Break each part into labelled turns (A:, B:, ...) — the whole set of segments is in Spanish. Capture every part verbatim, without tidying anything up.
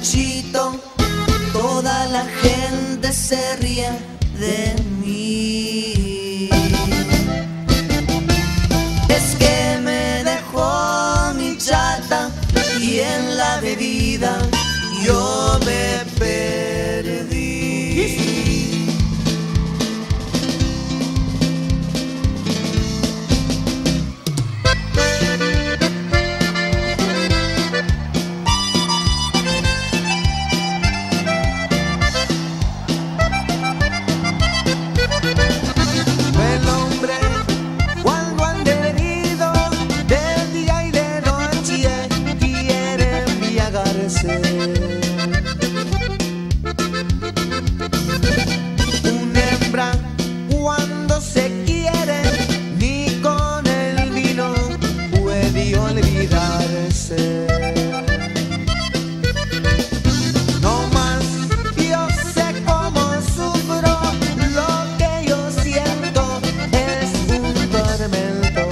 A: borrachito, toda la gente se ríe de mí. Es que me dejó mi chata y en la bebida yo me perdí.
B: Una hembra cuando se quiere ni con el vino puede olvidarse. No más yo sé cómo sufro, lo que yo siento es un tormento.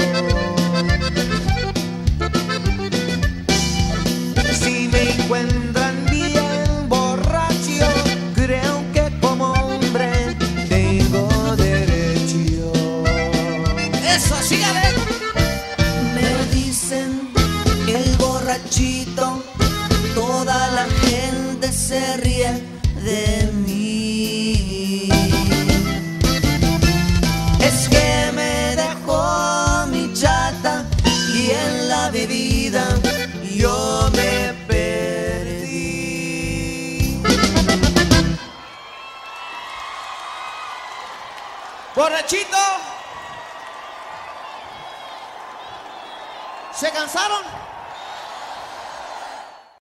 B: Si me encuentran bien borracho, creo que como hombre tengo derecho.
A: Eso, sígale. Me dicen el borrachito, toda la gente se ríe de mí. Es que me dejó mi chata y en la bebida yo me perdí.
B: Borrachito, ¿se cansaron?